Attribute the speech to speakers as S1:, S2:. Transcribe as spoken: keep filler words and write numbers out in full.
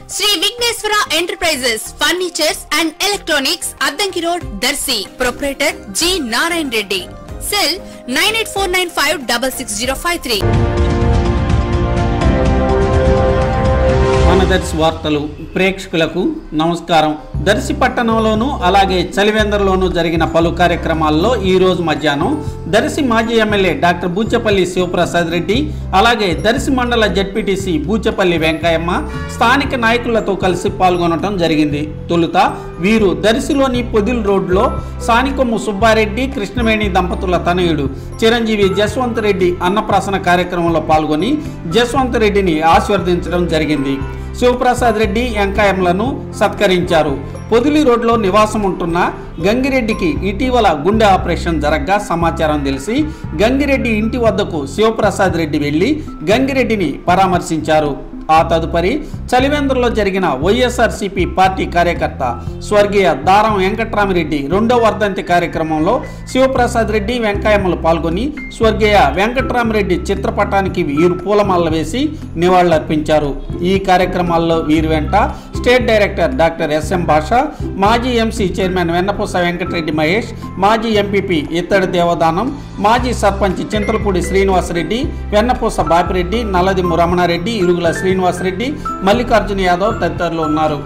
S1: Shri Vighneshwara enterprises furnitures and electronics Addanki road Darsi. Proprietor G Narayana Reddy. Cell nine eight four nine five double six zero five three.
S2: మన దర్శి వార్తలు ప్రేక్షకులకు నమస్కారం. దర్శి పట్టణంలోనూ అలాగే చలివేందర్లోనూ జరిగిన పలు కార్యక్రమాల్లో ఈ రోజు మధ్యాహ్నం దర్శి మాజీ ఎమ్మెల్యే డాక్టర్ బూచపల్లి శివప్రసాద్ రెడ్డి, అలాగే దర్శి మండల జడ్పీటీసీ బూచపల్లి వెంకయ్యమ్మ స్థానిక నాయకులతో కలిసి పాల్గొనడం జరిగింది. తొలుత వీరు దర్శిలోని పొదిల్ రోడ్లో సానికొమ్ము సుబ్బారెడ్డి కృష్ణవేణి దంపతుల తనయుడు చిరంజీవి జస్వంత్ రెడ్డి అన్నప్రాసన కార్యక్రమంలో పాల్గొని జస్వంత్ రెడ్డిని ఆశీర్వదించడం జరిగింది. శివప్రసాద్ రెడ్డి వెంకయ్యలను సత్కరించారు. పొదిలి రోడ్లో నివాసం ఉంటున్న గంగిరెడ్డికి ఇటీవల గుండె ఆపరేషన్ జరగ్గా సమాచారం తెలిసి గంగిరెడ్డి ఇంటి వద్దకు శివప్రసాద్ రెడ్డి వెళ్లి గంగిరెడ్డిని పరామర్శించారు. ఆ తదుపరి చలివేంద్రలో జరిగిన వైఎస్ఆర్సీపీ పార్టీ కార్యకర్త స్వర్గీయ దారం వెంకట్రామిరెడ్డి రెండో వర్ధంతి కార్యక్రమంలో శివప్రసాద్ రెడ్డి వెంకయ్యమ్మలు పాల్గొని స్వర్గీయ వెంకట్రామిరెడ్డి చిత్రపటానికి వీరు పూలమాలలు వేసి నివాళులర్పించారు. ఈ కార్యక్రమాల్లో వీరి వెంట స్టేట్ డైరెక్టర్ డాక్టర్ ఎస్ఎం భాష, మాజీ ఎంసీ చైర్మన్ వెన్నపూస వెంకటరెడ్డి మహేష్, మాజీ ఎంపీపీ ఇత్తడి దేవదానం, మాజీ సర్పంచ్ చింతలపూడి శ్రీనివాసరెడ్డి, వెన్నపూస బాపిరెడ్డి, నల్లది రమణారెడ్డి, ఇరుగుల శ్రీనివాసరెడ్డి, మల్లికార్జున యాదవ్ తదితరులు ఉన్నారు.